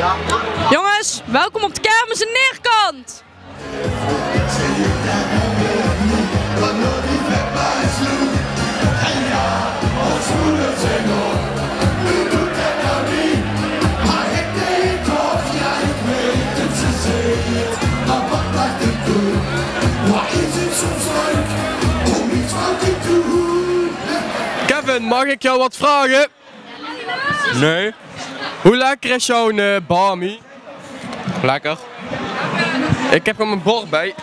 Jongens, welkom op de kermis in Neerkant. Kevin, mag ik jou wat vragen? Nee. Hoe lekker is jouw Bami? Lekker. Ik heb er mijn bord bij.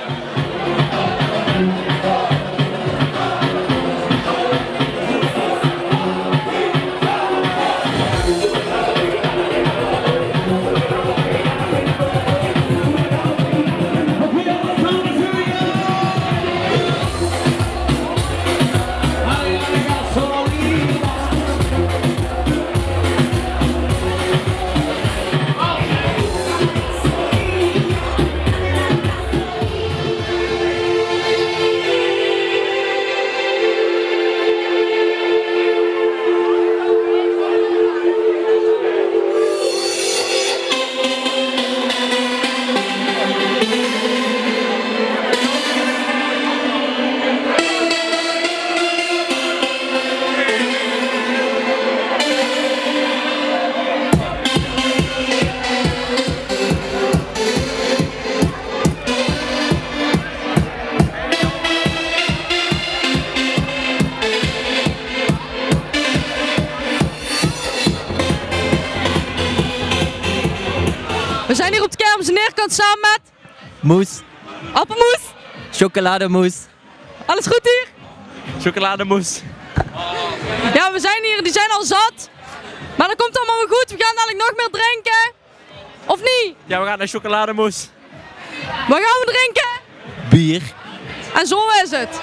We zijn hier op de kermis in Neerkant samen met... Moes. Appelmoes. Chocolademoes. Alles goed hier? Chocolademoes. Ja, we zijn hier, die zijn al zat. Maar dat komt allemaal wel goed, we gaan dadelijk nog meer drinken. Of niet? Ja, we gaan naar chocolademoes. Wat gaan we drinken? Bier. En zo is het.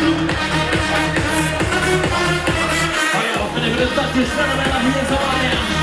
Oye, los que les gusta que suena de la fiesta, vale.